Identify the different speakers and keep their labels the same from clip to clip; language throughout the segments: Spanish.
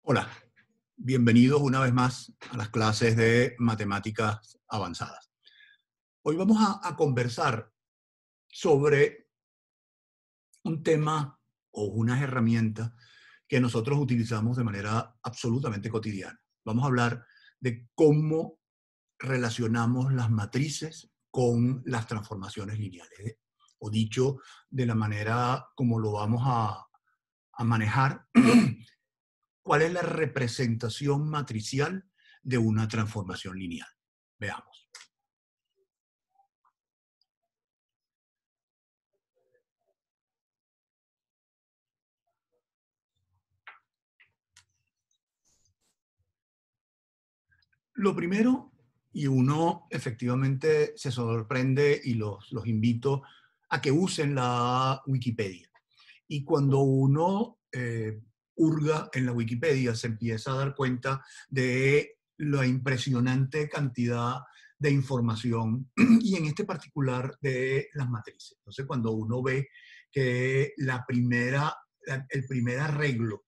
Speaker 1: Hola, bienvenidos una vez más a las clases de matemáticas avanzadas. Hoy vamos a conversar sobre un tema o unas herramientas que nosotros utilizamos de manera absolutamente cotidiana. Vamos a hablar de cómo relacionamos las matrices con las transformaciones lineales, o dicho de la manera como lo vamos a manejar. ¿Cuál es la representación matricial de una transformación lineal? Veamos. Lo primero, y uno efectivamente se sorprende y los invito a que usen la Wikipedia. Y cuando uno hurga en la Wikipedia, se empieza a dar cuenta de la impresionante cantidad de información y en este particular de las matrices. Entonces, cuando uno ve que el primer arreglo,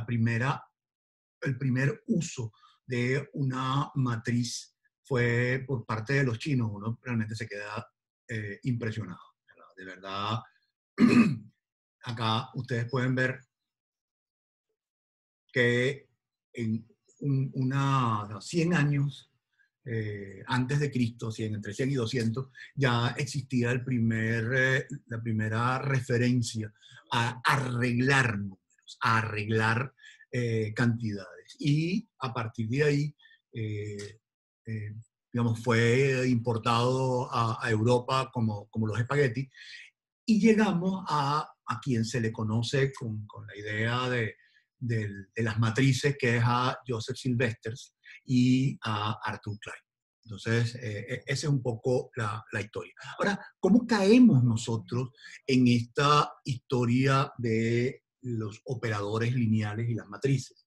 Speaker 1: el primer uso de una matriz fue por parte de los chinos, uno realmente se queda impresionado. De verdad, acá ustedes pueden ver que en 100 años antes de Cristo, entre 100 y 200, ya existía la primera referencia a arreglar números, a arreglar cantidades. Y a partir de ahí, eh, eh, digamos, fue importado a Europa como los espaguetis y llegamos a quien se le conoce con la idea de las matrices, que es a Joseph Sylvester y a Arthur Klein. Entonces, esa es un poco la historia. Ahora, ¿cómo caemos nosotros en esta historia de los operadores lineales y las matrices?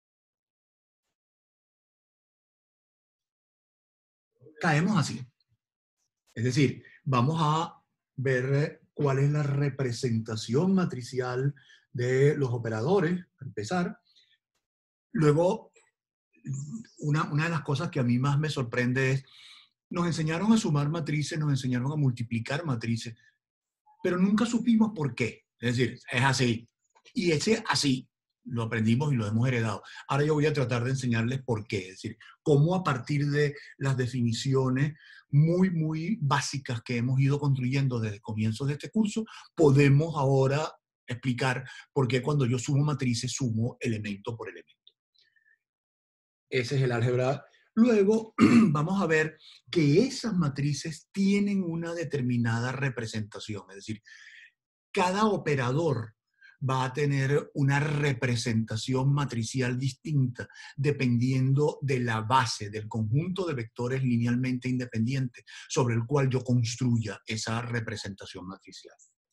Speaker 1: Caemos así. Es decir, vamos a ver cuál es la representación matricial de los operadores, para empezar. Luego, una de las cosas que a mí más me sorprende es, nos enseñaron a sumar matrices, nos enseñaron a multiplicar matrices, pero nunca supimos por qué. Es decir, es así. Y ese así lo aprendimos y lo hemos heredado. Ahora yo voy a tratar de enseñarles por qué. Es decir, cómo a partir de las definiciones muy básicas que hemos ido construyendo desde comienzos de este curso, podemos ahora explicar por qué cuando yo sumo matrices, sumo elemento por elemento. Ese es el álgebra. Luego vamos a ver que esas matrices tienen una determinada representación, es decir, cada operador va a tener una representación matricial distinta dependiendo de la base, del conjunto de vectores linealmente independientes sobre el cual yo construya esa representación matricial.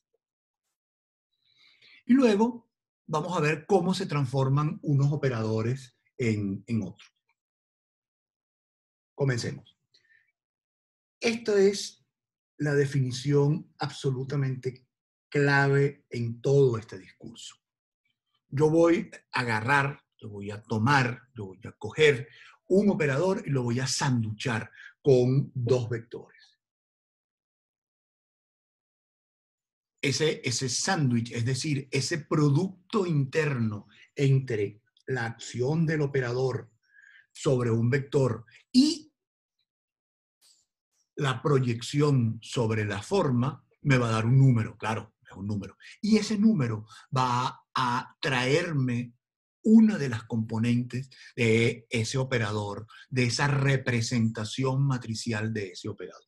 Speaker 1: Y luego vamos a ver cómo se transforman unos operadores en otros. Comencemos. Esta es la definición absolutamente clave en todo este discurso. Yo voy a agarrar, yo voy a tomar, yo voy a coger un operador y lo voy a sanduchar con dos vectores. Ese sándwich, es decir, ese producto interno entre la acción del operador sobre un vector y la proyección sobre la forma, me va a dar un número, claro, es un número. Y ese número va a traerme una de las componentes de ese operador, de esa representación matricial de ese operador.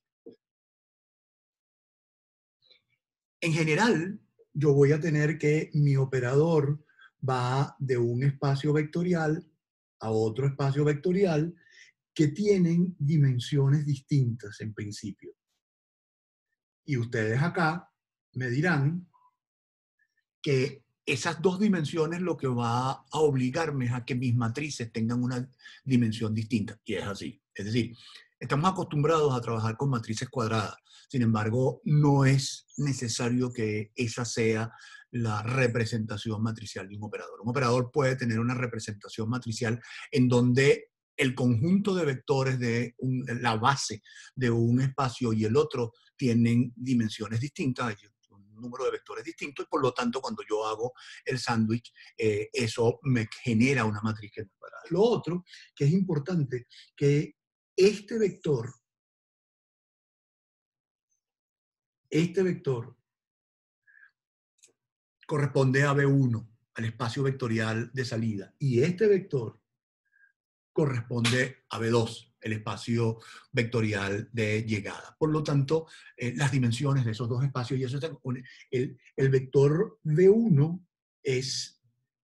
Speaker 1: En general, yo voy a tener que mi operador va de un espacio vectorial a otro espacio vectorial que tienen dimensiones distintas en principio. Y ustedes acá me dirán que esas dos dimensiones lo que va a obligarme es a que mis matrices tengan una dimensión distinta. Y es así. Es decir, Estamos acostumbrados a trabajar con matrices cuadradas. Sin embargo, no es necesario que esa sea la representación matricial de un operador. Un operador puede tener una representación matricial en donde el conjunto de vectores de la base de un espacio y el otro tienen dimensiones distintas, un número de vectores distintos, y por lo tanto, cuando yo hago el sándwich, eso me genera una matriz que no es cuadrada. Lo otro que es importante, que este vector corresponde a B1, al espacio vectorial de salida, y este vector corresponde a B2, el espacio vectorial de llegada. Por lo tanto, las dimensiones de esos dos espacios, y eso está, el vector B1 es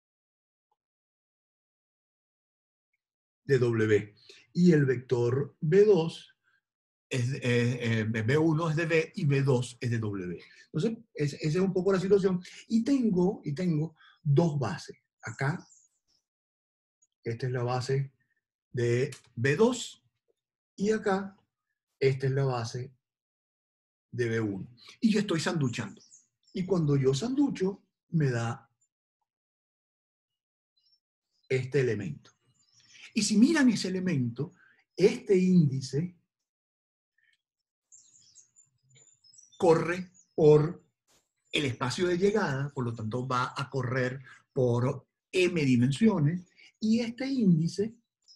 Speaker 1: de W, y el vector B2 B1 es de B y B2 es de W. Entonces, esa es un poco la situación. Y tengo dos bases. Acá, esta es la base de B2 y acá, esta es la base de B1. Y yo estoy sanduchando. Y cuando yo sanducho, me da este elemento. Y si miran ese elemento, este índice corre por el espacio de llegada, por lo tanto va a correr por m dimensiones, y este índice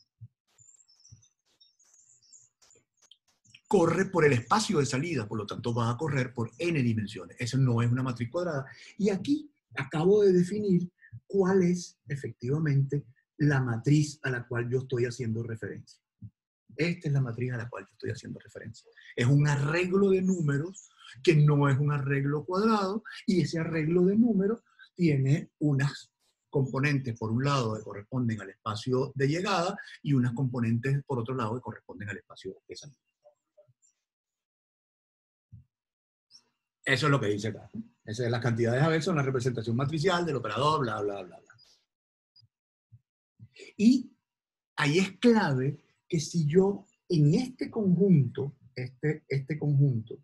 Speaker 1: corre por el espacio de salida, por lo tanto va a correr por n dimensiones. Eso no es una matriz cuadrada. Y aquí acabo de definir cuál es efectivamente la matriz a la cual yo estoy haciendo referencia. Esta es la matriz a la cual yo estoy haciendo referencia. Es un arreglo de números que no es un arreglo cuadrado, y ese arreglo de números tiene unas componentes, por un lado, que corresponden al espacio de llegada, y unas componentes, por otro lado, que corresponden al espacio de salida. Eso es lo que dice acá. Esa es la cantidad de Abel, son la representación matricial del operador, bla, bla, bla, bla. Y ahí es clave que si yo en este conjunto, este conjunto,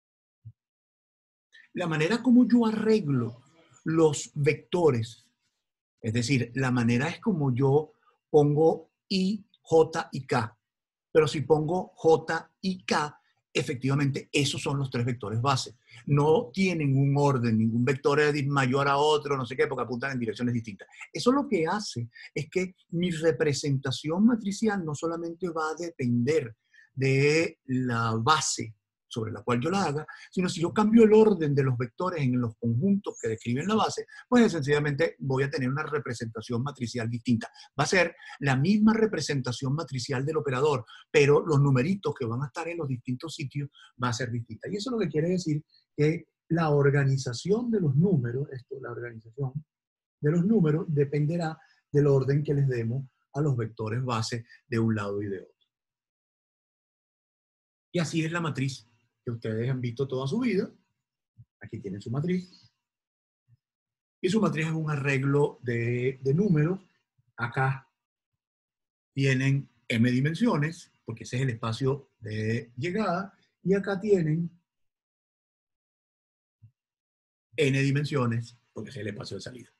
Speaker 1: la manera como yo arreglo los vectores, es decir, la manera es como yo pongo I, J y K. Pero si pongo J y K, efectivamente esos son los tres vectores base. No tienen un orden, ningún vector es mayor a otro, no sé qué, porque apuntan en direcciones distintas. Eso lo que hace es que mi representación matricial no solamente va a depender de la base sobre la cual yo la haga, sino si yo cambio el orden de los vectores en los conjuntos que describen la base, pues sencillamente voy a tener una representación matricial distinta. Va a ser la misma representación matricial del operador, pero los numeritos que van a estar en los distintos sitios va a ser distinta. Y eso lo que quiere decir que la organización de los números, la organización de los números dependerá del orden que les demos a los vectores base de un lado y de otro. Y así es la matriz que ustedes han visto toda su vida. Aquí tienen su matriz. Y su matriz es un arreglo de números. Acá tienen m dimensiones, porque ese es el espacio de llegada, y acá tienen n dimensiones, porque ese es el espacio de salida.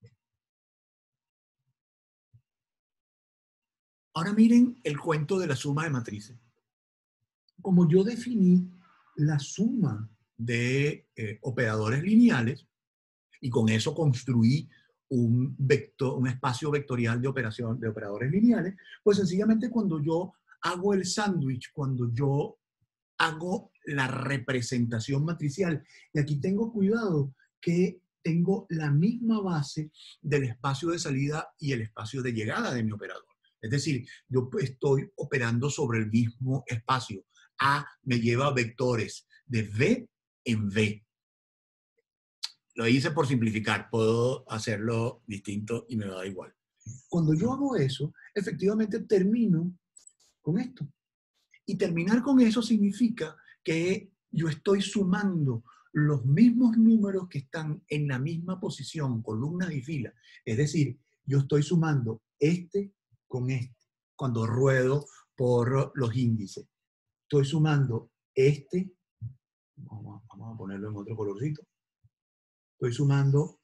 Speaker 1: Ahora miren el cuento de la suma de matrices. Como yo definí la suma de operadores lineales, y con eso construí un espacio vectorial de operadores lineales, pues sencillamente cuando yo hago el sándwich, cuando yo hago la representación matricial, y aquí tengo cuidado que tengo la misma base del espacio de salida y el espacio de llegada de mi operador. Es decir, yo estoy operando sobre el mismo espacio. A me lleva vectores de V en V. Lo hice por simplificar, puedo hacerlo distinto y me da igual. Cuando yo hago eso, efectivamente termino con esto. Y terminar con eso significa que yo estoy sumando los mismos números que están en la misma posición, columnas y filas. Es decir, yo estoy sumando este con este cuando ruedo por los índices. estoy sumando este, vamos a ponerlo en otro colorcito, estoy sumando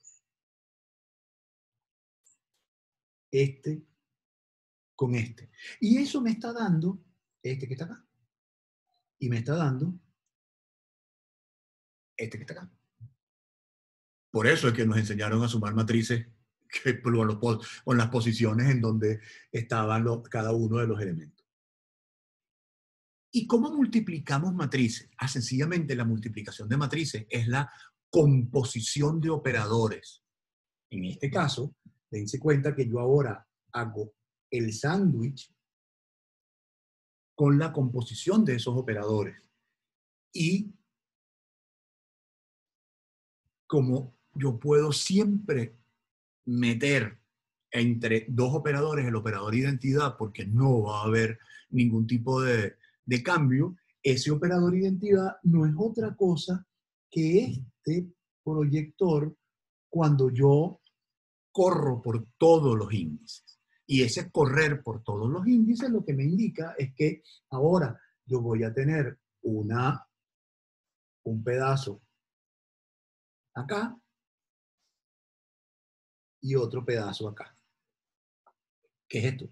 Speaker 1: este con este. Y eso me está dando este que está acá. Y me está dando este que está acá. Por eso es que nos enseñaron a sumar matrices con las posiciones en donde estaban cada uno de los elementos. ¿Y cómo multiplicamos matrices? Sencillamente la multiplicación de matrices es la composición de operadores. En este caso, dense cuenta que yo ahora hago el sándwich con la composición de esos operadores. Y como yo puedo siempre meter entre dos operadores el operador identidad, porque no va a haber ningún tipo de cambio, ese operador identidad no es otra cosa que este proyector cuando yo corro por todos los índices. Y ese correr por todos los índices lo que me indica es que ahora yo voy a tener un pedazo acá y otro pedazo acá. ¿Qué es esto?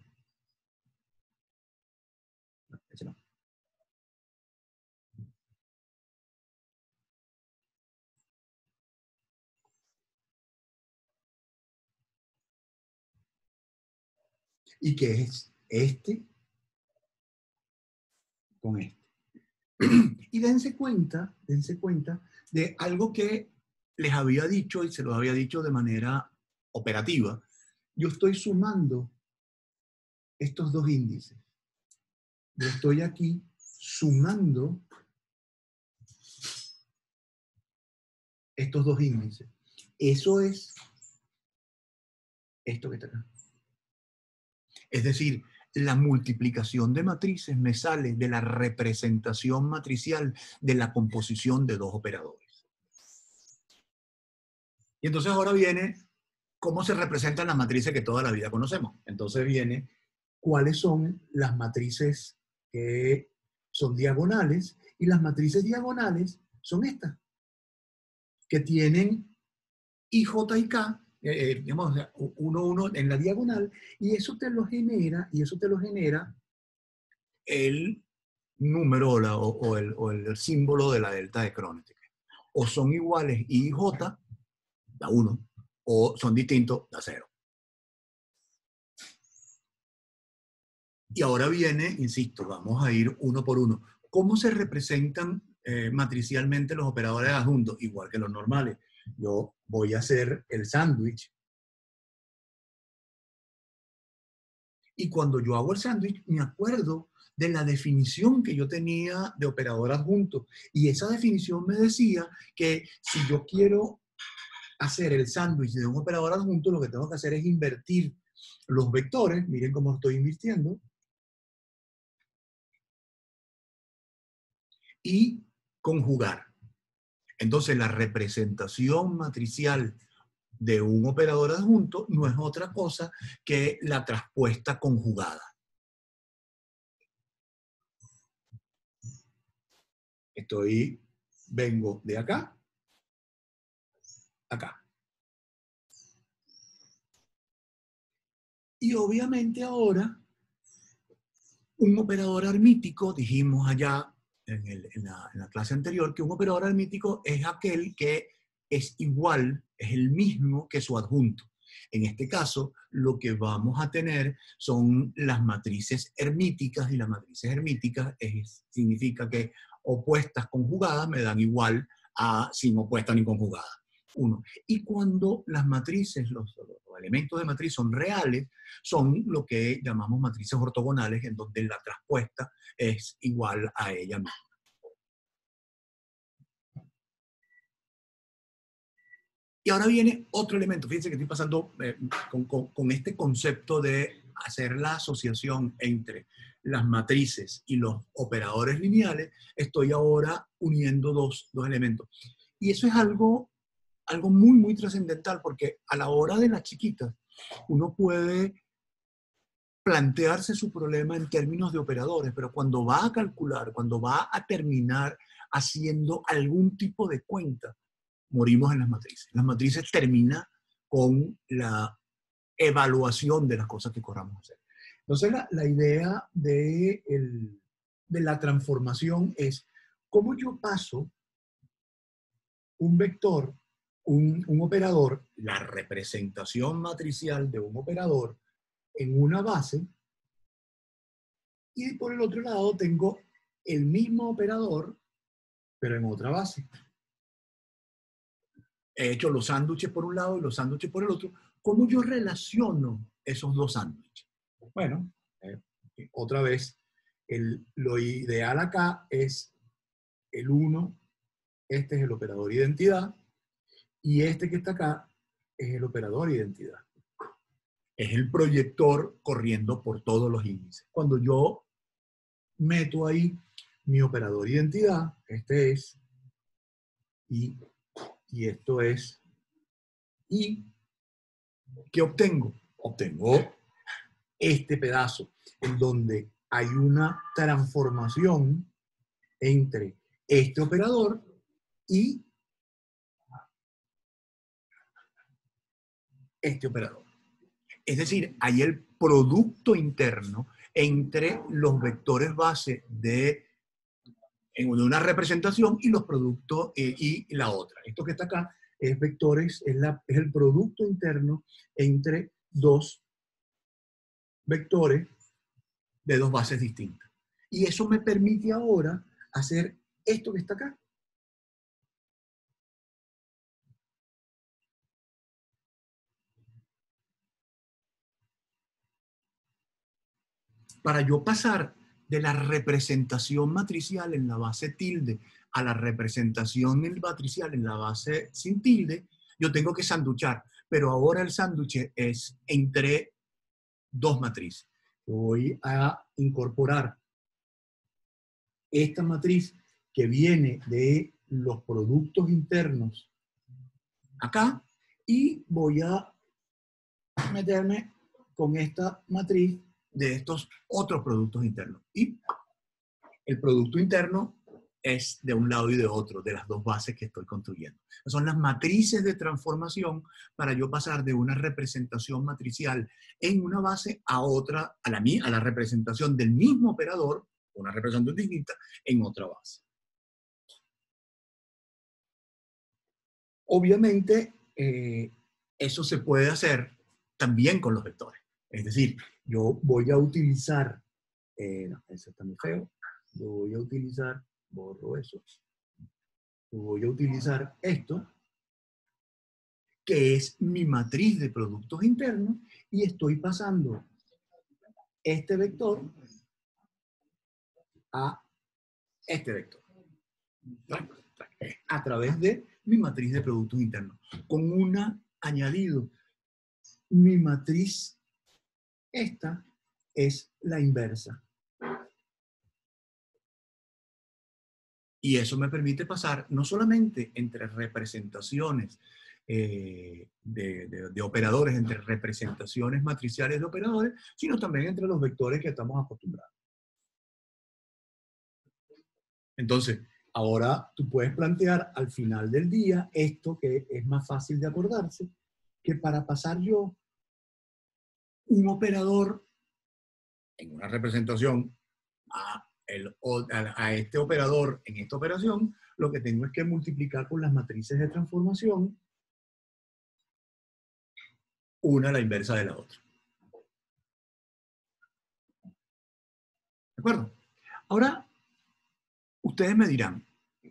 Speaker 1: No, ese no. ¿Y qué es este con este? Y dense cuenta de algo que les había dicho y se lo había dicho de manera operativa. Yo estoy sumando estos dos índices. Yo estoy aquí sumando estos dos índices. Eso es esto que está acá. Es decir, la multiplicación de matrices me sale de la representación matricial de la composición de dos operadores. Y entonces ahora viene cómo se representan las matrices que toda la vida conocemos. Entonces viene cuáles son las matrices que son diagonales, y las matrices diagonales son estas, que tienen I, J y K, digamos, 1, 1 en la diagonal, y eso te lo genera, el número o el símbolo de la delta de Kronecker. O son iguales I y J, da 1, o son distintos, da 0. Y ahora viene, insisto, vamos a ir uno por uno. ¿Cómo se representan matricialmente los operadores adjuntos? Igual que los normales. Yo voy a hacer el sándwich. Y cuando yo hago el sándwich, me acuerdo de la definición que yo tenía de operador adjunto. Y esa definición me decía que si yo quiero hacer el sándwich de un operador adjunto, lo que tengo que hacer es invertir los vectores. Miren cómo estoy invirtiendo. Y conjugar. Entonces, la representación matricial de un operador adjunto no es otra cosa que la traspuesta conjugada. Vengo de acá, acá. Y obviamente ahora, un operador armítico, dijimos allá en la clase anterior, que un operador armítico es aquel que es igual, es el mismo que su adjunto. En este caso, lo que vamos a tener son las matrices hermíticas, y las matrices hermíticas significa que opuestas conjugadas me dan igual a sin opuesta ni conjugada. 1. Y cuando las matrices, los elementos de matriz son reales, son lo que llamamos matrices ortogonales, en donde la traspuesta es igual a ella misma. Y ahora viene otro elemento. Fíjense que estoy pasando con este concepto de hacer la asociación entre las matrices y los operadores lineales. Estoy ahora uniendo dos elementos. Y eso es algo muy, muy trascendental, porque a la hora de las chiquitas, uno puede plantearse su problema en términos de operadores, pero cuando va a calcular, cuando va a terminar haciendo algún tipo de cuenta, morimos en las matrices. Las matrices terminan con la evaluación de las cosas que queramos hacer. Entonces, la idea de la transformación es cómo yo paso un vector, un operador, la representación matricial de un operador en una base, y por el otro lado tengo el mismo operador, pero en otra base. He hecho los sándwiches por un lado y los sándwiches por el otro. ¿Cómo yo relaciono esos dos sándwiches? Bueno, otra vez, lo ideal acá es el 1, este es el operador identidad, y este que está acá es el operador identidad. Es el proyector corriendo por todos los índices. Cuando yo meto ahí mi operador identidad, este es, y esto es, y ¿qué obtengo? Obtengo este pedazo, en donde hay una transformación entre este operador y este operador. Es decir, hay el producto interno entre los vectores base de una representación y los productos y la otra. Esto que está acá es vectores, es el producto interno entre dos vectores de dos bases distintas. Y eso me permite ahora hacer esto que está acá. Para yo pasar de la representación matricial en la base tilde a la representación matricial en la base sin tilde, yo tengo que sanduchar. Pero ahora el sándwich es entre dos matrices. Voy a incorporar esta matriz que viene de los productos internos acá y voy a meterme con esta matriz de estos otros productos internos. Y el producto interno es de un lado y de otro, de las dos bases que estoy construyendo. Son las matrices de transformación para yo pasar de una representación matricial en una base a otra, a la representación del mismo operador, una representación distinta, en otra base. Obviamente, eso se puede hacer también con los vectores. Es decir, yo voy a utilizar, no, eso está muy feo, yo voy a utilizar, borro eso, yo voy a utilizar esto, que es mi matriz de productos internos, y estoy pasando este vector a este vector, a través de mi matriz de productos internos, con un añadido. Mi matriz, esta, es la inversa. Y eso me permite pasar no solamente entre representaciones de operadores, entre representaciones matriciales de operadores, sino también entre los vectores que estamos acostumbrados. Entonces, ahora tú puedes plantear al final del día esto que es más fácil de acordarse, que para pasar yo un operador en una representación a este operador en esta operación, lo que tengo es que multiplicar por las matrices de transformación, una a la inversa de la otra. ¿De acuerdo? Ahora, ustedes me dirán,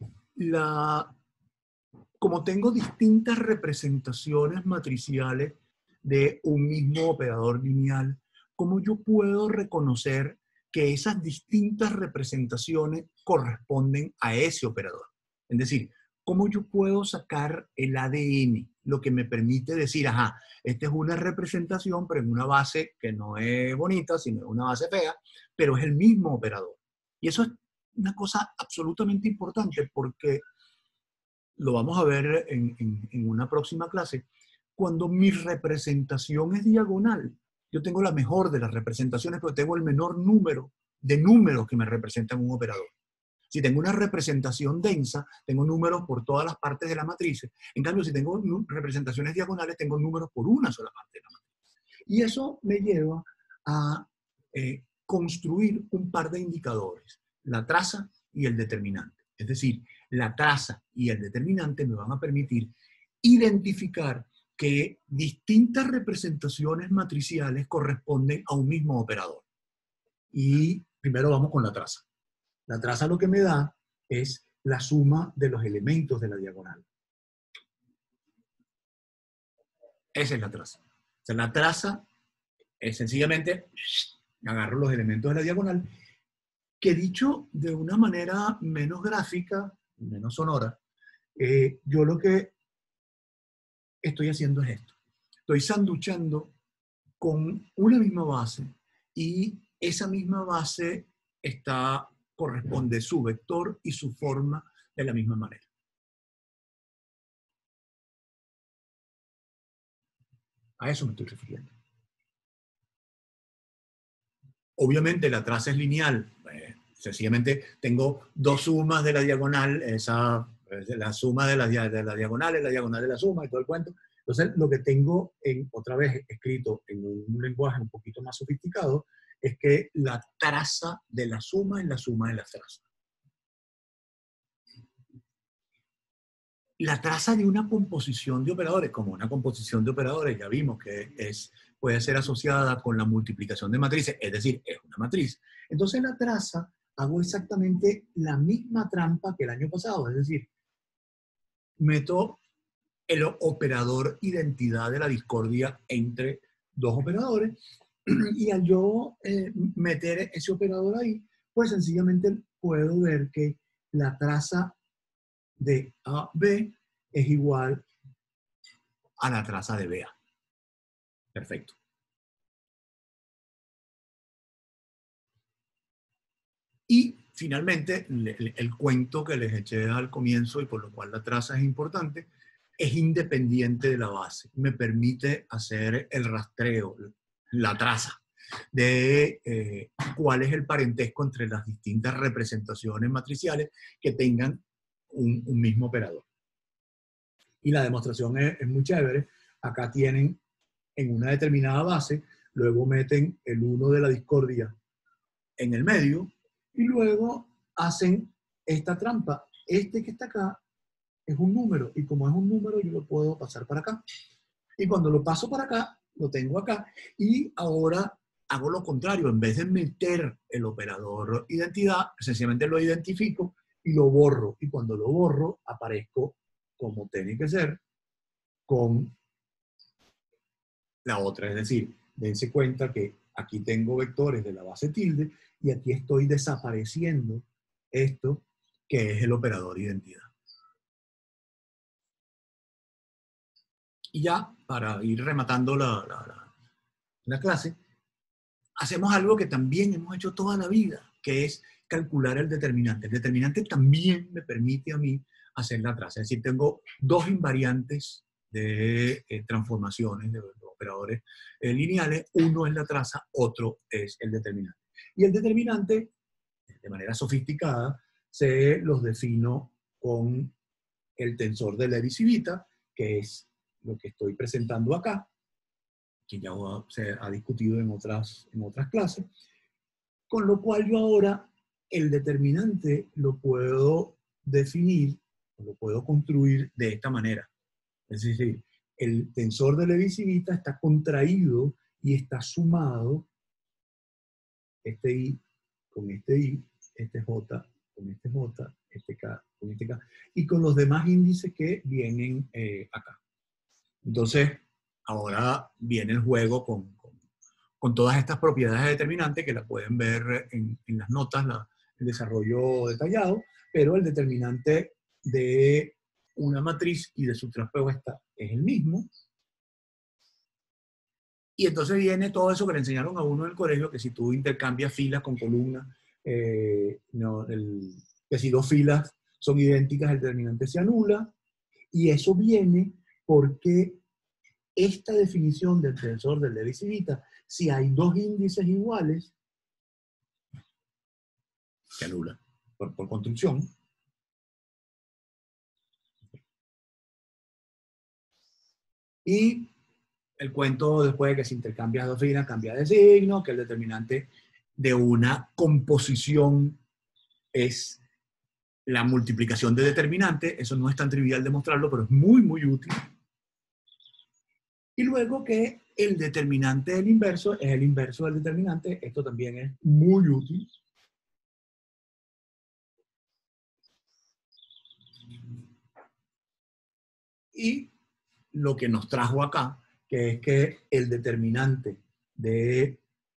Speaker 1: como tengo distintas representaciones matriciales de un mismo operador lineal, ¿cómo yo puedo reconocer que esas distintas representaciones corresponden a ese operador? Es decir, ¿cómo yo puedo sacar el ADN? Lo que me permite decir, ajá, esta es una representación, pero en una base que no es bonita, sino es una base fea, pero es el mismo operador. Y eso es una cosa absolutamente importante porque lo vamos a ver en una próxima clase. Cuando mi representación es diagonal, yo tengo la mejor de las representaciones, pero tengo el menor número de números que me representan un operador. Si tengo una representación densa, tengo números por todas las partes de la matriz. En cambio, si tengo representaciones diagonales, tengo números por una sola parte de la matriz. Y eso me lleva a construir un par de indicadores, la traza y el determinante. Es decir, la traza y el determinante me van a permitir identificar que distintas representaciones matriciales corresponden a un mismo operador. Y primero vamos con la traza. La traza lo que me da es la suma de los elementos de la diagonal. Esa es la traza. O sea, la traza es sencillamente, agarro los elementos de la diagonal, que dicho de una manera menos gráfica, menos sonora, yo lo que estoy haciendo es esto. Estoy sanduchando con una misma base y esa misma base corresponde su vector y su forma de la misma manera. A eso me estoy refiriendo. Obviamente la traza es lineal. Sencillamente tengo dos sumas de la diagonal, la suma de la diagonal es la diagonal de la suma y todo el cuento. Entonces lo que tengo, otra vez escrito en un lenguaje un poquito más sofisticado, es que la traza de la suma es la suma de las trazas. La traza de una composición de operadores, como una composición de operadores, ya vimos que puede ser asociada con la multiplicación de matrices, es decir, es una matriz. Entonces la traza hago exactamente la misma trampa que el año pasado, es decir, meto el operador identidad de la discordia entre dos operadores y al yo meter ese operador ahí, pues sencillamente puedo ver que la traza de AB es igual a la traza de BA. Perfecto. Y finalmente, el cuento que les eché al comienzo y por lo cual la traza es importante, es independiente de la base. Me permite hacer el rastreo, la traza, de cuál es el parentesco entre las distintas representaciones matriciales que tengan un mismo operador. Y la demostración es muy chévere. Acá tienen en una determinada base, luego meten el 1 de la discordia en el medio y luego hacen esta trampa. Este que está acá es un número y como es un número yo lo puedo pasar para acá. Y cuando lo paso para acá, lo tengo acá y ahora hago lo contrario. En vez de meter el operador identidad, sencillamente lo identifico y lo borro. Y cuando lo borro, aparezco como tiene que ser con la otra. Es decir, dense cuenta que aquí tengo vectores de la base tilde y aquí estoy desapareciendo esto que es el operador identidad. Y ya, para ir rematando la clase, hacemos algo que también hemos hecho toda la vida, que es calcular el determinante. El determinante también me permite a mí hacer la traza. Es decir, tengo dos invariantes de transformaciones de operadores lineales. Uno es la traza, otro es el determinante. Y el determinante, de manera sofisticada, se los defino con el tensor de Levi-Civita, que es lo que estoy presentando acá, que ya se ha discutido en otras clases, con lo cual yo ahora el determinante lo puedo definir, lo puedo construir de esta manera. Es decir, el tensor de Levi-Civita está contraído y está sumado este I con este I, este J con este J, este K con este K, y con los demás índices que vienen acá. Entonces, ahora viene el juego con todas estas propiedades determinantes que la pueden ver en las notas, el desarrollo detallado, pero el determinante de una matriz y de su transpuesta es el mismo. Y entonces viene todo eso que le enseñaron a uno en el colegio, que si tú intercambias filas con columnas, que si dos filas son idénticas, el determinante se anula. Y eso viene porque esta definición del tensor de Levi-Civita Si hay dos índices iguales, se anula por construcción. Y el cuento después de que se intercambian dos filas, cambia de signo, que el determinante de una composición es la multiplicación de determinante. Eso no es tan trivial demostrarlo, pero es muy, muy útil. Y luego que el determinante del inverso es el inverso del determinante. Esto también es muy útil. Y lo que nos trajo acá, que es que el determinante de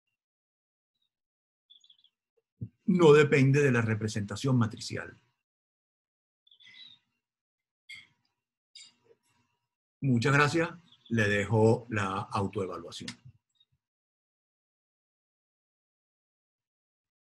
Speaker 1: no depende de la representación matricial. Muchas gracias. Le dejo la autoevaluación.